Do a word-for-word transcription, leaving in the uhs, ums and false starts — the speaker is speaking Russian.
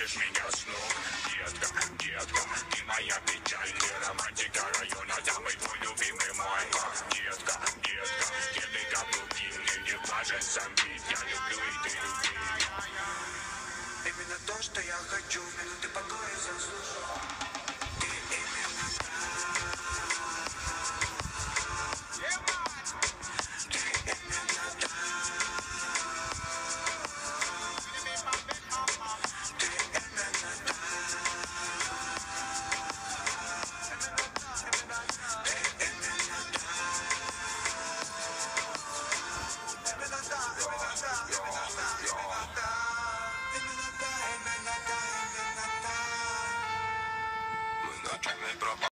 сбросишь меня с ног. Детка, детка, ты моя печаль, ты романтика района, самый твой любимый мой. Детка, детка, тебе как руки, мне не важен сам вид, я люблю и ты люби. Именно то, что я хочу, минуты покоя заслужу.